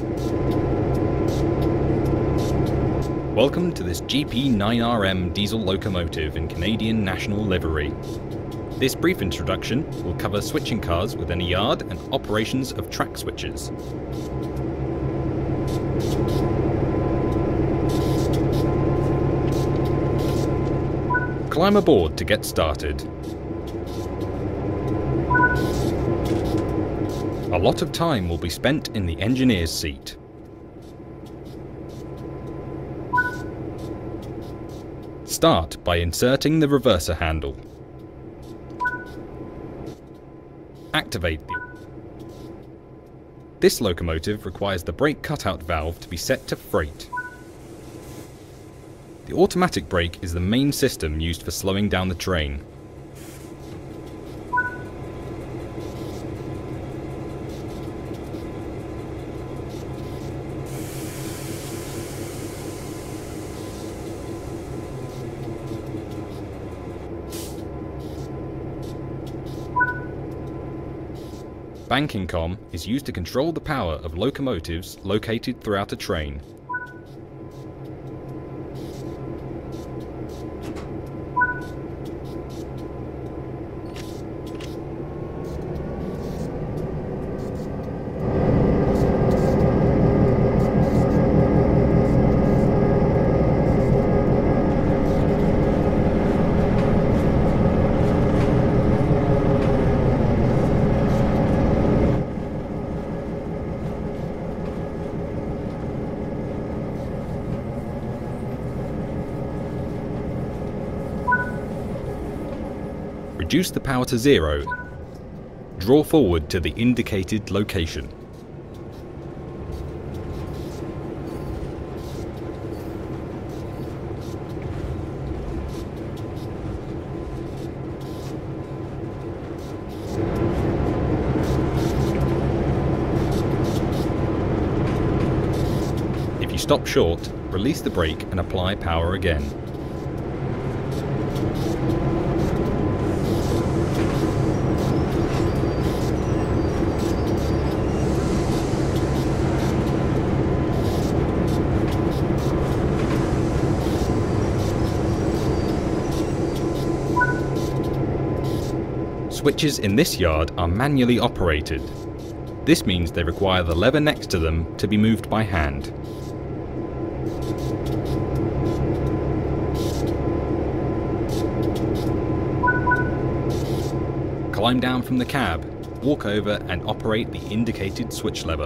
Welcome to this GP9RM diesel locomotive in Canadian National livery. This brief introduction will cover switching cars within a yard and operations of track switches. Climb aboard to get started. A lot of time will be spent in the engineer's seat. Start by inserting the reverser handle. Activate This locomotive requires the brake cutout valve to be set to freight. The automatic brake is the main system used for slowing down the train. Banking COM is used to control the power of locomotives located throughout a train. Reduce the power to 0. Draw forward to the indicated location. If you stop short, release the brake and apply power again. Switches in this yard are manually operated. This means they require the lever next to them to be moved by hand. Climb down from the cab, walk over and operate the indicated switch lever.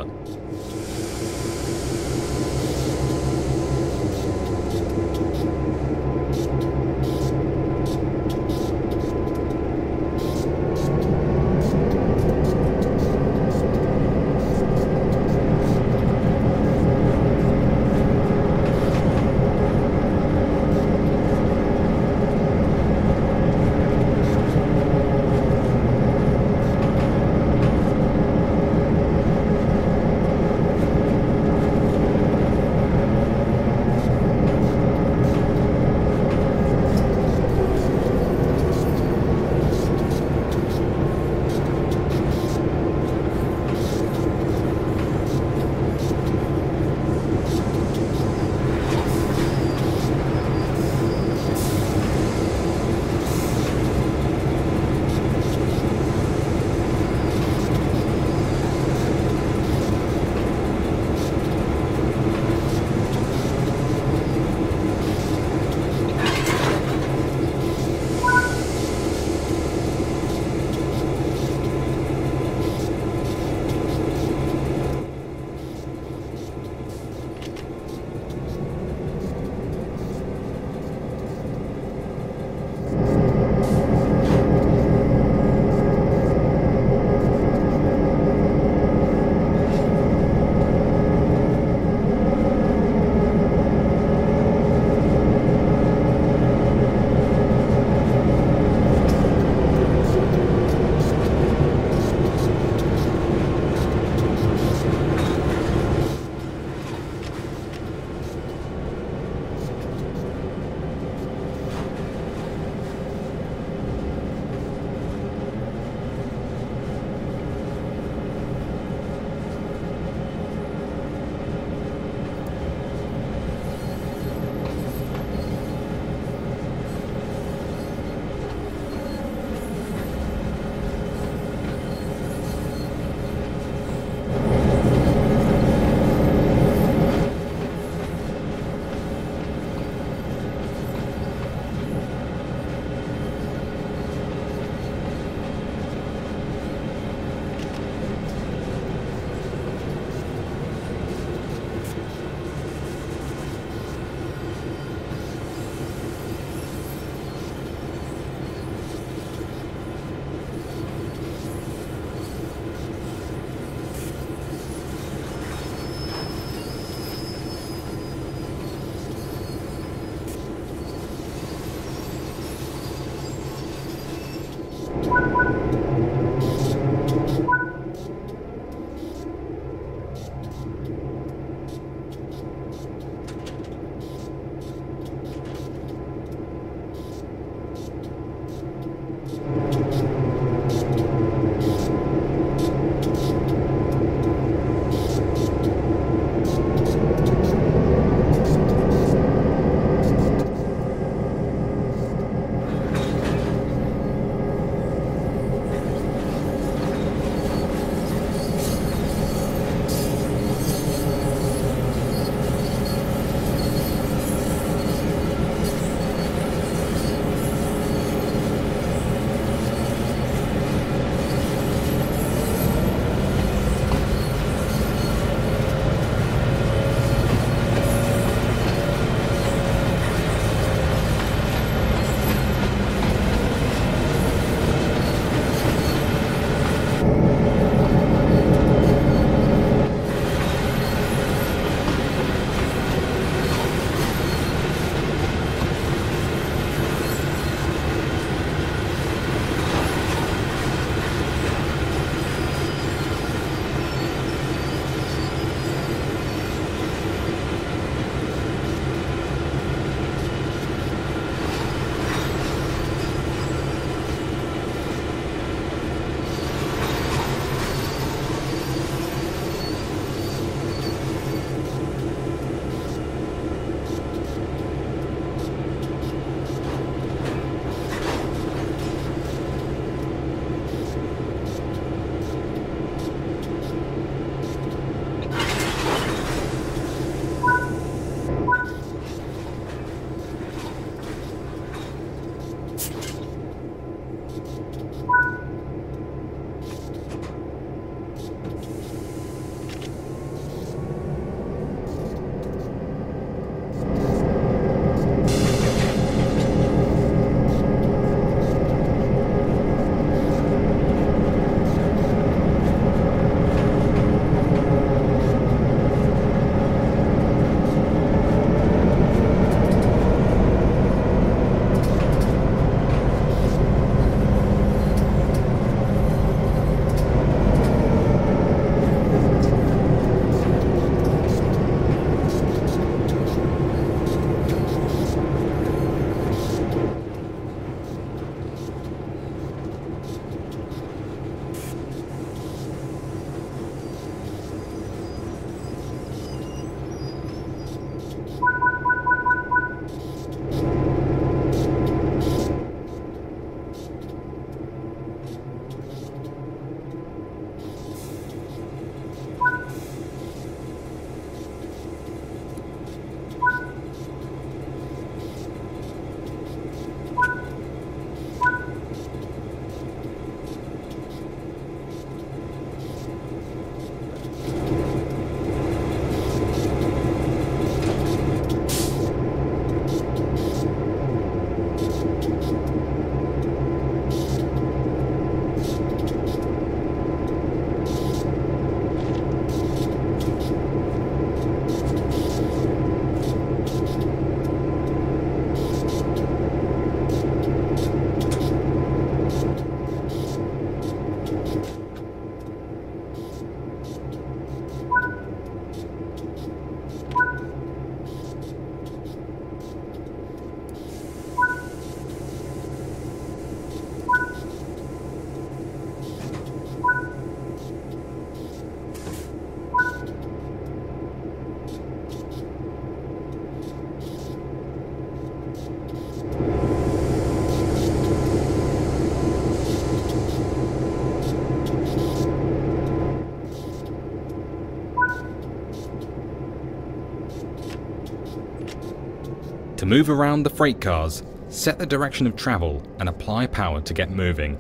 To move around the freight cars, set the direction of travel and apply power to get moving.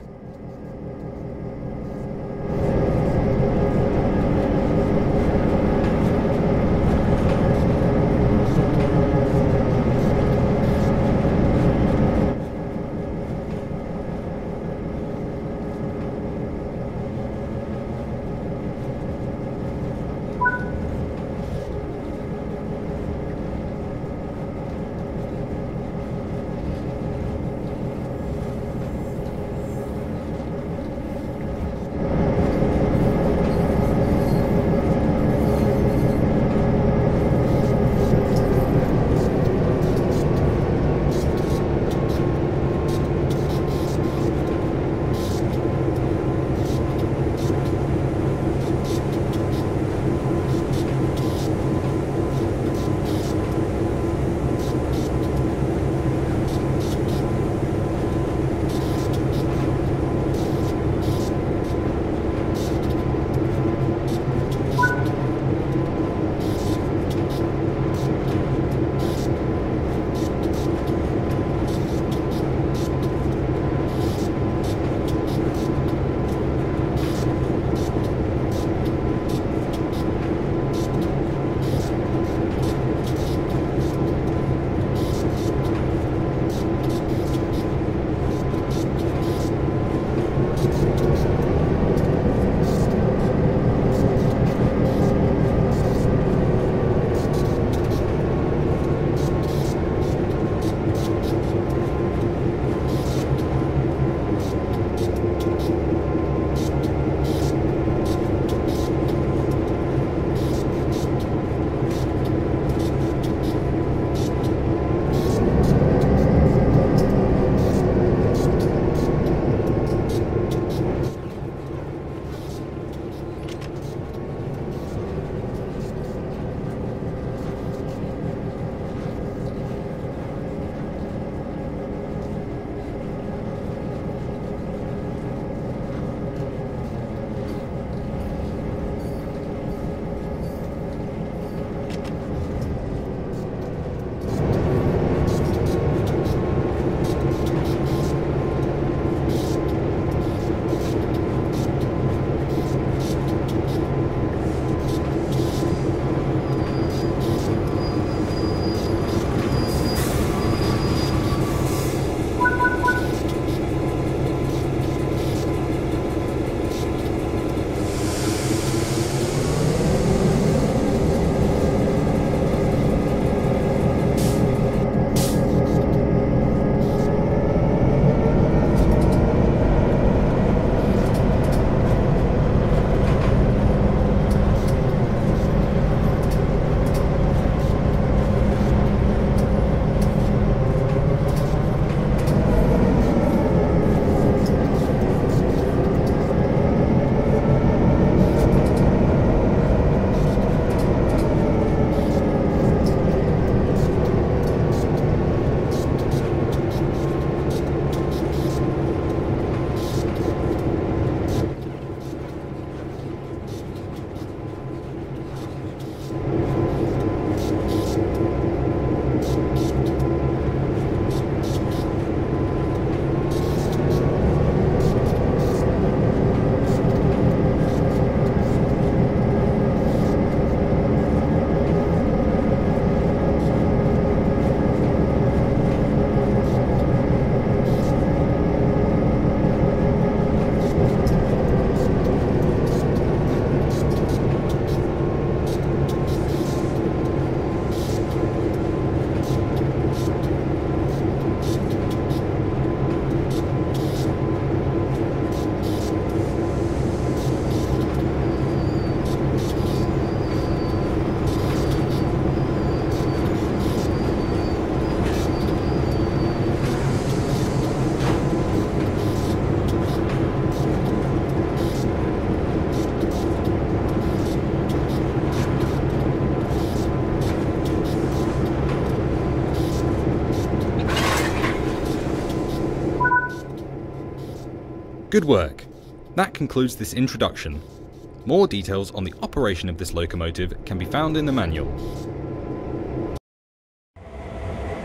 Good work! That concludes this introduction. More details on the operation of this locomotive can be found in the manual.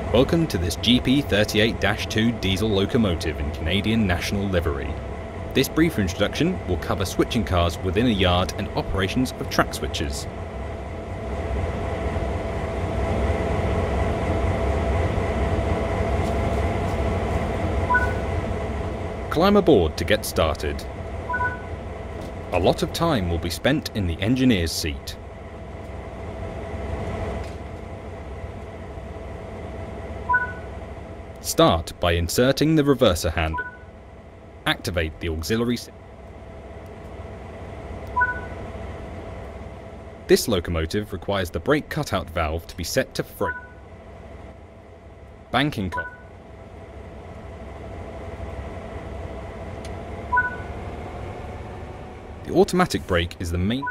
Welcome to this GP38-2 diesel locomotive in Canadian National livery. This brief introduction will cover switching cars within a yard and operations of track switches. Climb aboard to get started. A lot of time will be spent in the engineer's seat. Start by inserting the reverser handle. Activate the auxiliary. This locomotive requires the brake cutout valve to be set to free. Banking column. The automatic brake is the main.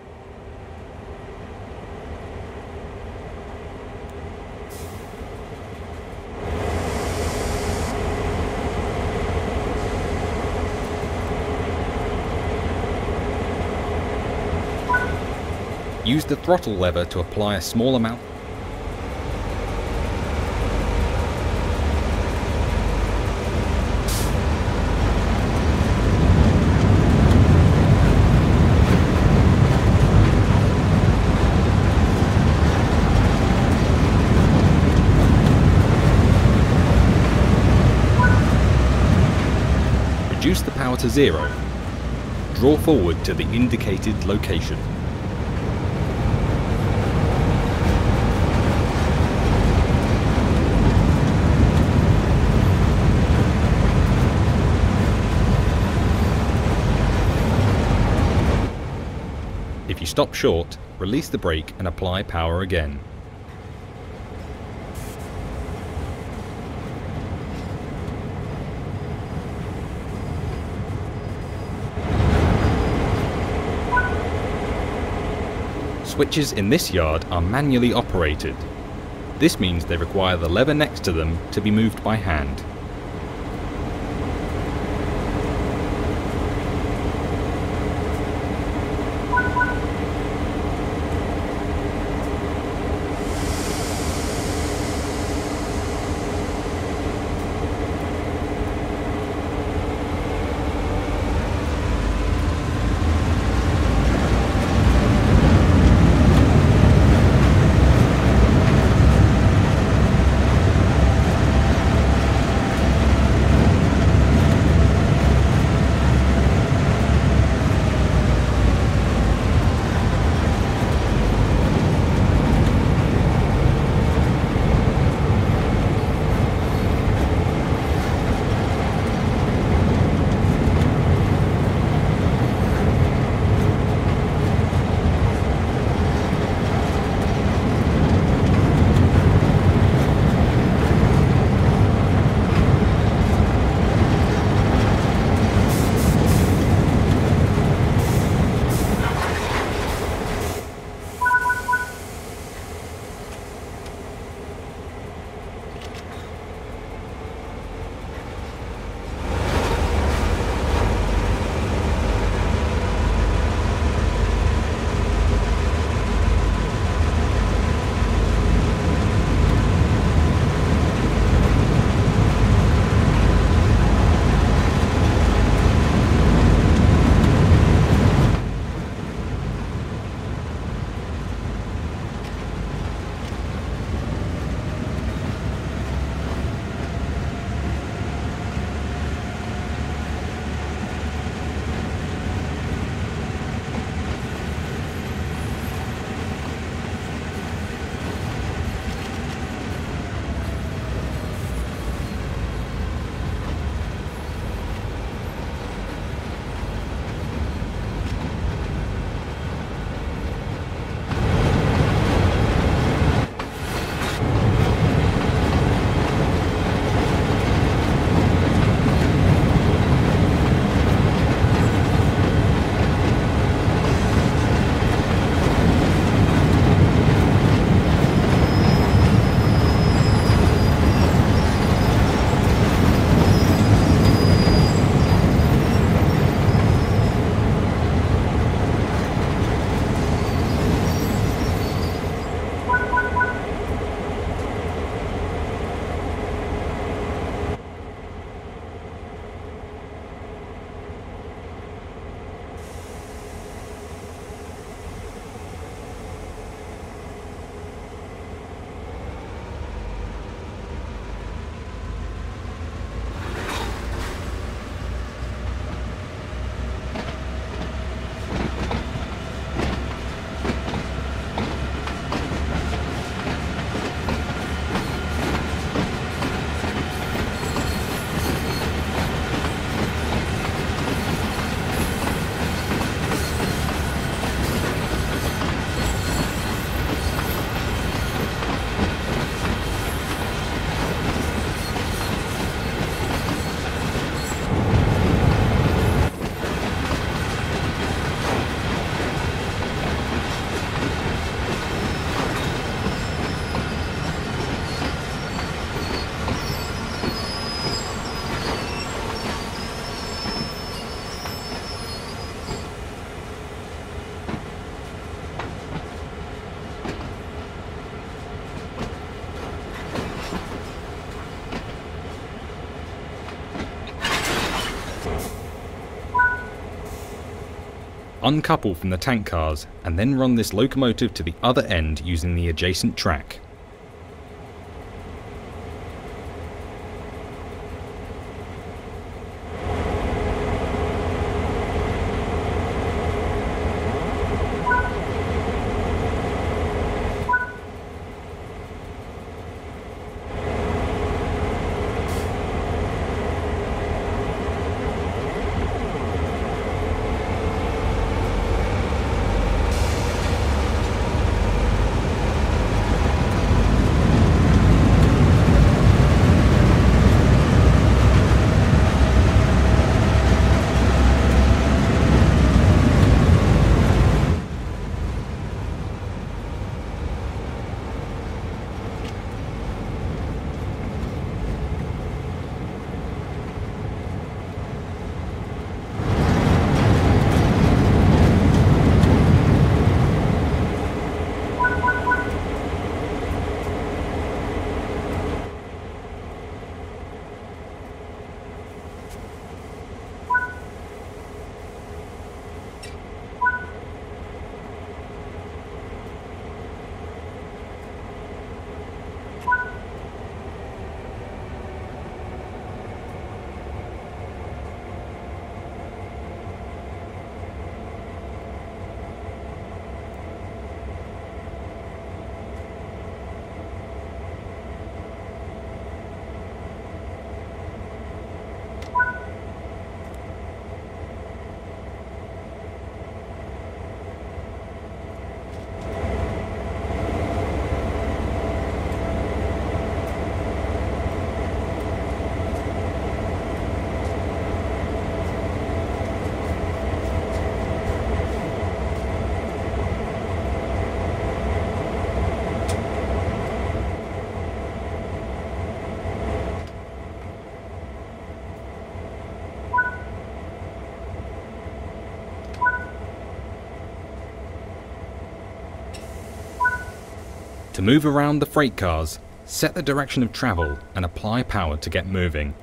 Use the throttle lever to apply a small amount. Reduce the power to 0. Draw forward to the indicated location. If you stop short, release the brake and apply power again. Switches in this yard are manually operated. This means they require the lever next to them to be moved by hand. uncouple from the tank cars and then run this locomotive to the other end using the adjacent track. To move around the freight cars, set the direction of travel and apply power to get moving.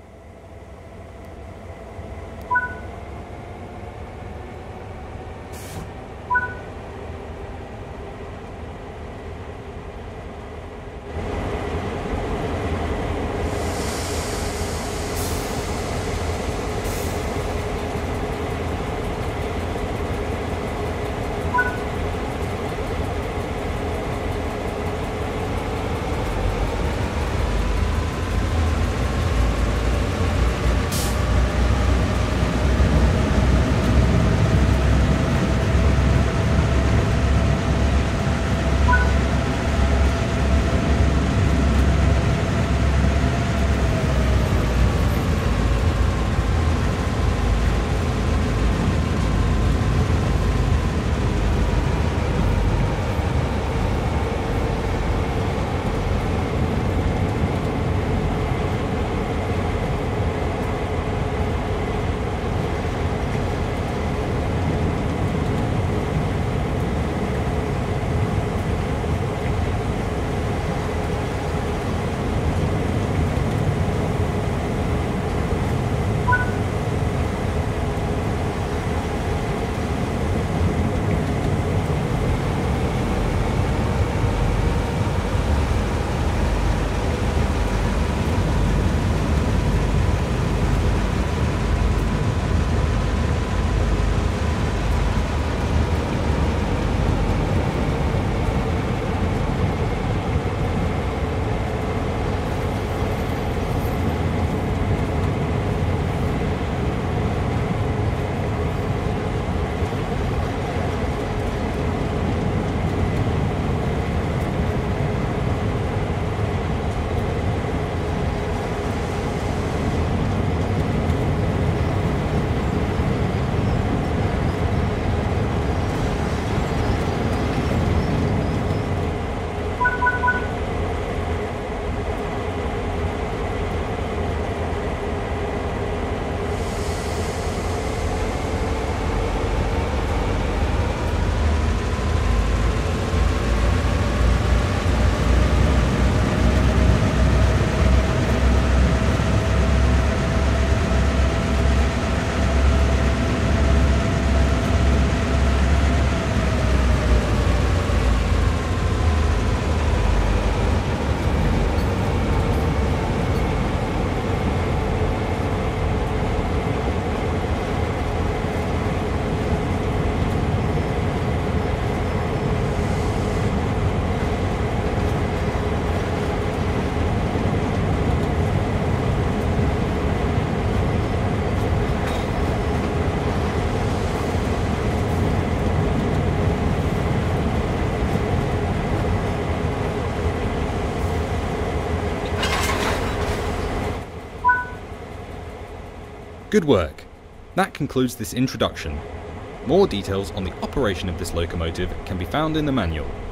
Good work! That concludes this introduction. More details on the operation of this locomotive can be found in the manual.